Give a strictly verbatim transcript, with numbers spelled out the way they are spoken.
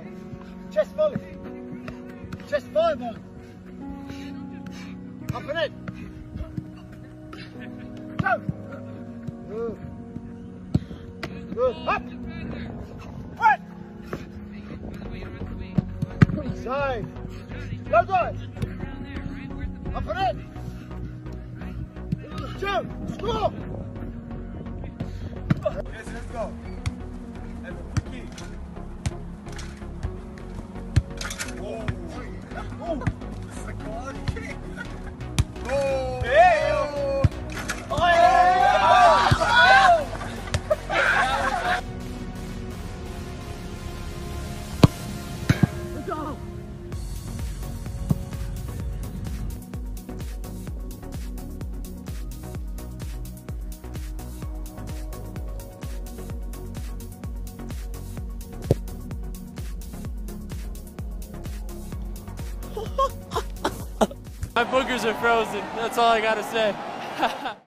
Chest volley. Chest fire volley. Up and in. Go. Good. Good. Up. Right. Good side. Go guys. Up and in. Two. Score. Yes, let's go. And kick. Oh. Oh. It's a quad kick. Oh. Damn. Oh. Let's go. My boogers are frozen. That's all I gotta say.